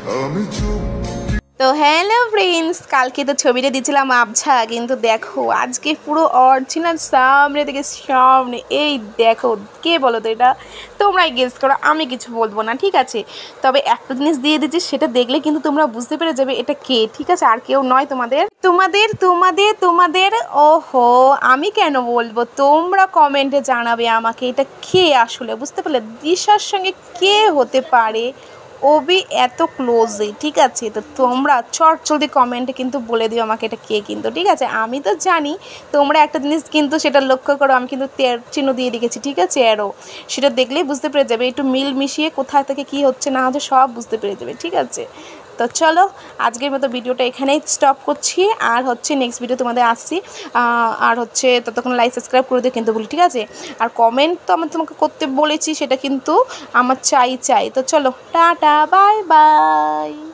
তো hello friends, কালকে তো ছবিটা দিয়েছিলাম আবছা, কিন্তু দেখো আজকে পুরো অরিজিনাল সামনে থেকে সামনে। এই দেখো, কে বলো তো এটা? তোমরাই গেস করো, আমি কিছু বলবো না, ঠিক আছে? তবে একটা জিনিস দিয়ে দিচ্ছি, সেটা দেখলে কিন্তু তোমরা বুঝতে পেরে যাবে এটা কে, ঠিক আছে? আর কেউ নয়, তোমাদের তোমাদের তোমাদের তোমাদের ওহো, আমি কেন বলবো? তোমরা কমেন্টে জানাবে আমাকে এটা কে আসলে, বুঝতে পারলে? দিশার সঙ্গে কে হতে পারে ওবি এত ক্লোজে, ঠিক আছে? তো তোমরা চট জলদি কমেন্টে কিন্তু বলে দিও আমাকে এটা কে, কিন্তু ঠিক আছে? আমি তো জানি, তোমরা একটা জিনিস কিন্তু সেটা লক্ষ্য করো, আমি কিন্তু চিহ্ন দিয়ে রেখেছি, ঠিক আছে? অ্যারো, সেটা দেখলেই বুঝতে পেরে যাবে, একটু মিল মিশিয়ে কোথায় থেকে কী হচ্ছে না হচ্ছে সব বুঝতে পেরে যাবে, ঠিক আছে? তো চলো, আজকের মতো ভিডিওটা এখানেই স্টপ করছি, আর হচ্ছে নেক্সট ভিডিও তোমাদের আসছি। আর হচ্ছে ততক্ষণ লাইক সাবস্ক্রাইব করে দিও কিন্তু বলি, ঠিক আছে? আর কমেন্ট তো আমি তোমাকে করতে বলেছি, সেটা কিন্তু আমার চাই। তো চলো, টাটা, বাই বাই।